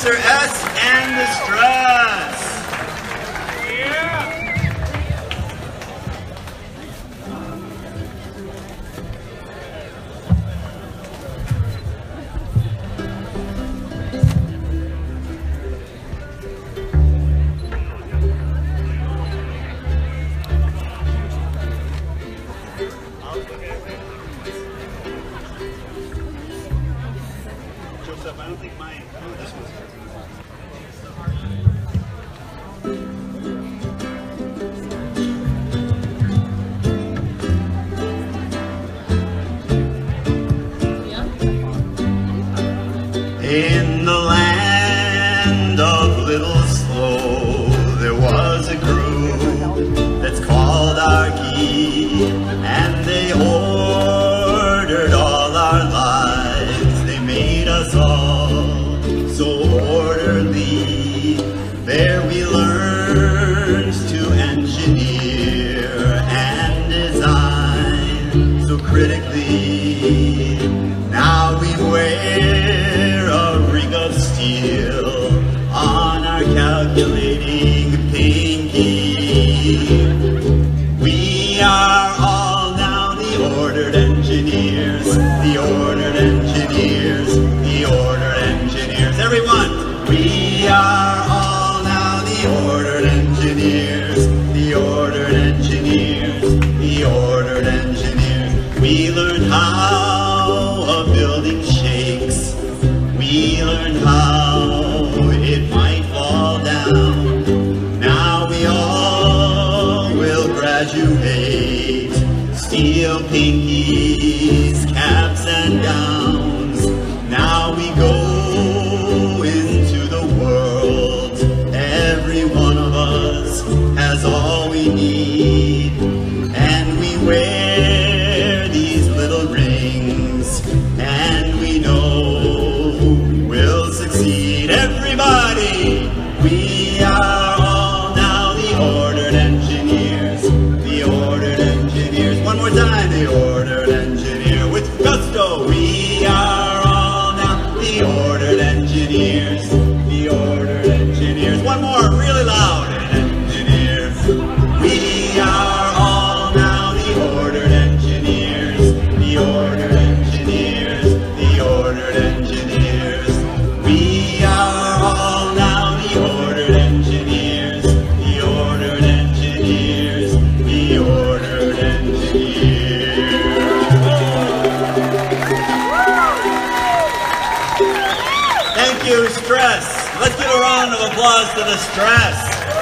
Proffesor S and The Stress. Joseph, I don't think mine. Oh, this one's. In the land of Little Slow, there was a group that's called Archie, and they ordered all our lives. They made us all so orderly. There we learned to engineer and design so critically. Now we wear a ring of steel on our calculating pinky. We are all now the ordered engineers, the ordered engineers, the ordered engineers. Everyone, we are all now the ordered engineers, the ordered engineers, the ordered engineers. We learned how a building shakes. We learned how it might fall down. Now we all will graduate. Steel pinkies, caps and gowns. Now we go into the world. Every one of us has all we need. And we wear these little rings. And we know we'll succeed. Everybody, we are all now the ordered engineers, the ordered engineers. One more time, the ordered engineer with gusto. We are all now the ordered engineers, the ordered engineers. One more, really loud, engineers. We are all now the ordered engineers, the ordered engineers, the ordered engineers. We are all now the ordered engineers, the ordered engineers, the ordered engineers. Thank you, Stress. Let's give a round of applause to The Stress.